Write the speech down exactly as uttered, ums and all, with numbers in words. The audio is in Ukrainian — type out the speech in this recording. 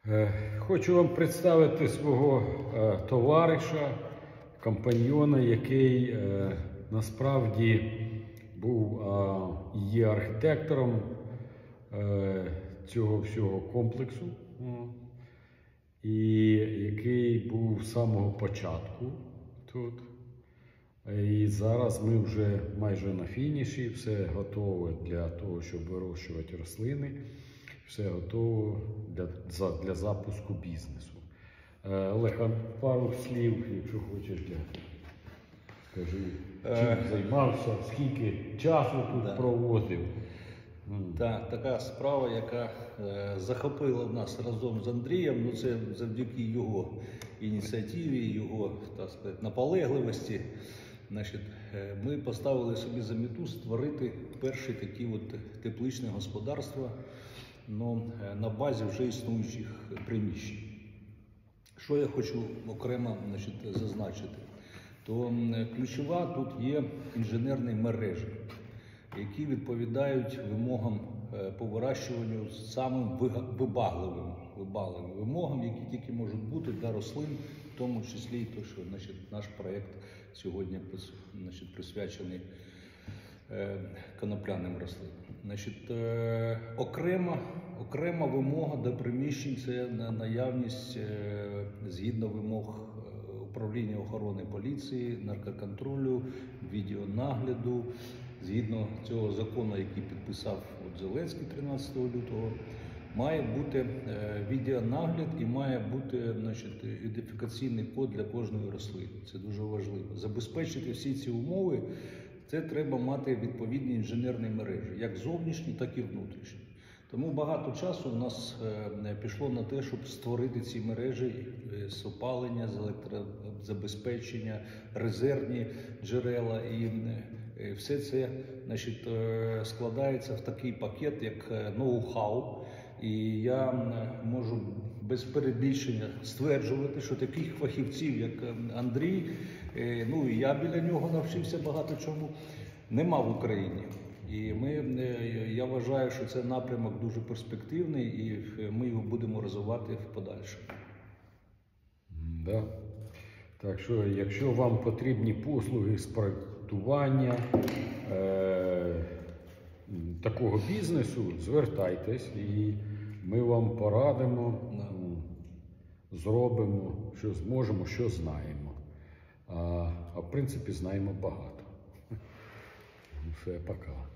Хочу вам представити свого товариша, компаньйона, який насправді був і є архітектором цього всього комплексу, і який був з самого початку тут. І зараз ми вже майже на фініші, все готове для того, щоб вирощувати рослини, все готово для, для запуску бізнесу. Олег, пару слів, якщо хочеш, для... скажи, чим займався, скільки часу тут да. проводив. Так, така справа, яка е, захопила нас разом з Андрієм, ну це завдяки його ініціативі, його, так сказати, наполегливості. Значить, е, ми поставили собі за мету створити перші такі от тепличні господарства, ну, е, на базі вже існуючих приміщень. Що я хочу окремо, значить, зазначити, то е, ключова тут є інженерні мережі, які відповідають вимогам по вирощуванню самим вибагливим, вибагливим вимогам, які тільки можуть бути для рослин, в тому числі і те, що, значить, наш проєкт сьогодні, значить, присвячений е, конопляним рослинам. Значить, е, окрема, окрема вимога до приміщень – це наявність, е, згідно вимог управління охорони поліції, наркоконтролю, відеонагляду. Згідно цього закону, який підписав от Зеленський тринадцятого лютого, має бути е, відеонагляд і має бути, значить, ідентифікаційний код для кожної рослини. Це дуже важливо. Забезпечити всі ці умови, це треба мати відповідні інженерні мережі, як зовнішні, так і внутрішні. Тому багато часу у нас е, пішло на те, щоб створити ці мережі е, з опалення, з електрозабезпечення, резервні джерела. І е, все це, значить, складається в такий пакет, як ноу-хау. І я можу без перебільшення стверджувати, що таких фахівців, як Андрій, ну і я біля нього навчився багато чому, нема в Україні. І ми, я вважаю, що це напрямок дуже перспективний, і ми його будемо розвивати в подальшому. Да. Так що, якщо вам потрібні послуги з проєктування е, такого бізнесу, звертайтесь і ми вам порадимо, зробимо, що зможемо, що знаємо. А, а в принципі знаємо багато. Все, пока.